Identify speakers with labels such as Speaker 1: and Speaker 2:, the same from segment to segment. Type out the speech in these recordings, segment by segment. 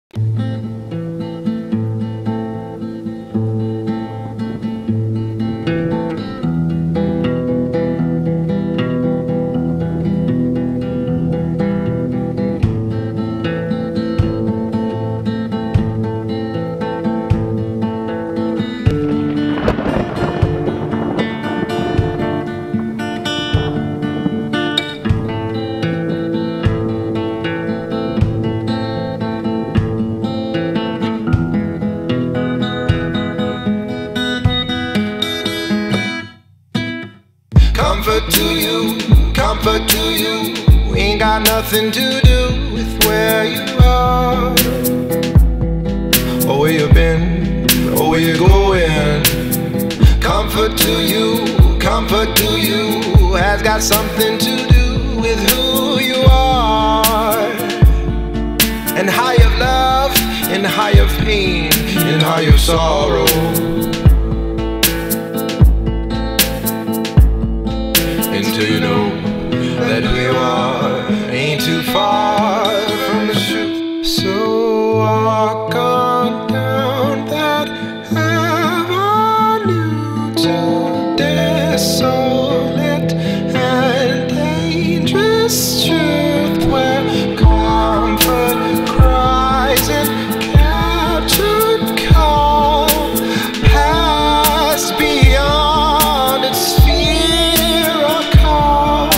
Speaker 1: Comfort to you, ain't got nothing to do with where you are, or where you've been, or where you're going. Comfort to you has got something to do with who you are, and how you've loved, and how you've pain, and how you've sorrow. Until you know that who you are ain't too far from the truth. So walk on down that avenue to desolate and dangerous truth, where comfort cries and captured calm pass beyond its sphere of calm.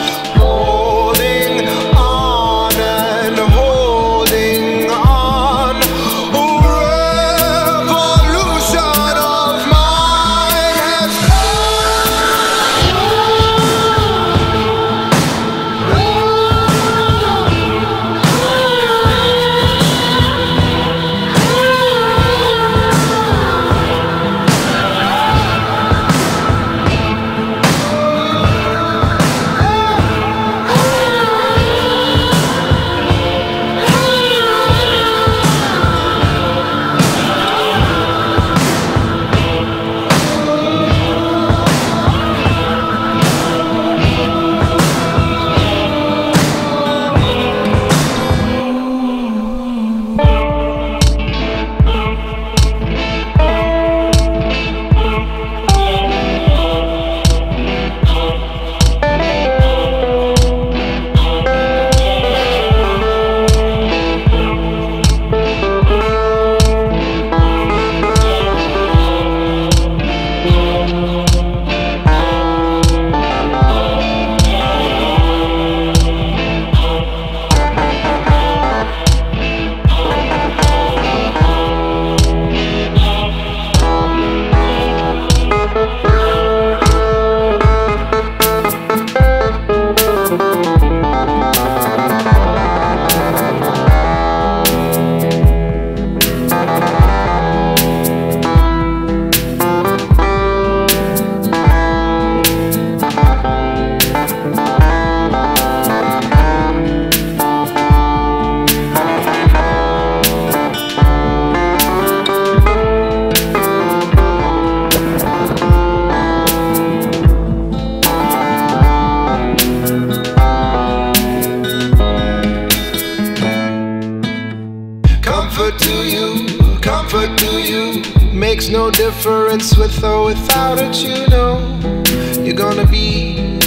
Speaker 1: Comfort to you makes no difference with or without it. You know you're gonna be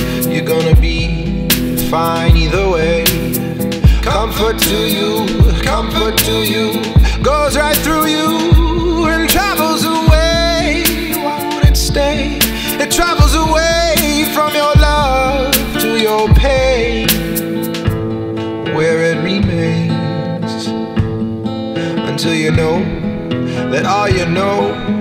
Speaker 1: fine either way. Comfort to you goes right through you and travels away. Why would it stay? It travels away from your love to your pain, where it remains until you know that all you know